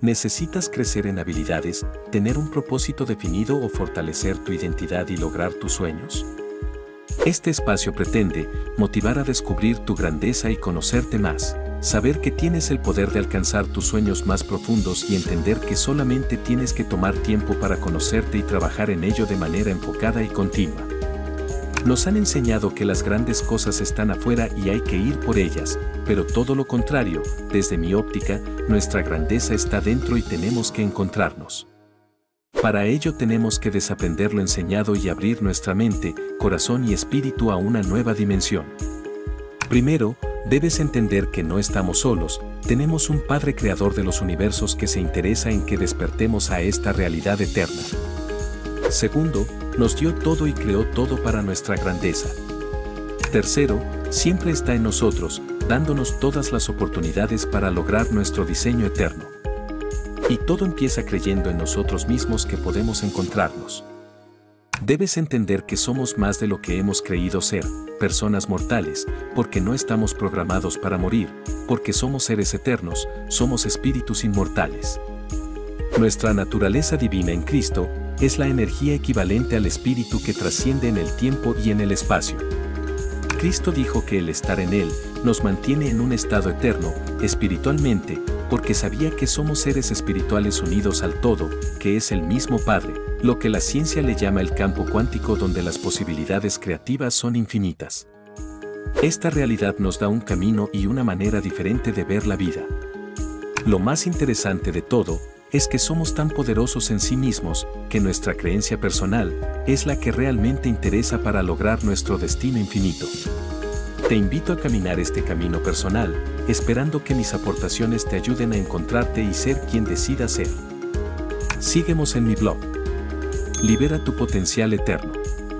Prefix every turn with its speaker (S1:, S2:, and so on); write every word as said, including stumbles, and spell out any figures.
S1: ¿Necesitas crecer en habilidades, tener un propósito definido o fortalecer tu identidad y lograr tus sueños? Este espacio pretende motivar a descubrir tu grandeza y conocerte más, saber que tienes el poder de alcanzar tus sueños más profundos y entender que solamente tienes que tomar tiempo para conocerte y trabajar en ello de manera enfocada y continua. Nos han enseñado que las grandes cosas están afuera y hay que ir por ellas, pero todo lo contrario, desde mi óptica, nuestra grandeza está dentro y tenemos que encontrarnos. Para ello tenemos que desaprender lo enseñado y abrir nuestra mente, corazón y espíritu a una nueva dimensión. Primero, debes entender que no estamos solos, tenemos un Padre Creador de los universos que se interesa en que despertemos a esta realidad eterna. Segundo, nos dio todo y creó todo para nuestra grandeza. Tercero, siempre está en nosotros, dándonos todas las oportunidades para lograr nuestro diseño eterno. Y todo empieza creyendo en nosotros mismos que podemos encontrarnos. Debes entender que somos más de lo que hemos creído ser, personas mortales, porque no estamos programados para morir, porque somos seres eternos, somos espíritus inmortales. Nuestra naturaleza divina en Cristo es la energía equivalente al espíritu que trasciende en el tiempo y en el espacio. Cristo dijo que el estar en Él nos mantiene en un estado eterno, espiritualmente, porque sabía que somos seres espirituales unidos al todo, que es el mismo Padre, lo que la ciencia le llama el campo cuántico donde las posibilidades creativas son infinitas. Esta realidad nos da un camino y una manera diferente de ver la vida. Lo más interesante de todo es que somos tan poderosos en sí mismos que nuestra creencia personal es la que realmente interesa para lograr nuestro destino infinito. Te invito a caminar este camino personal, esperando que mis aportaciones te ayuden a encontrarte y ser quien decidas ser. Síguenos en mi blog. Libera tu potencial eterno.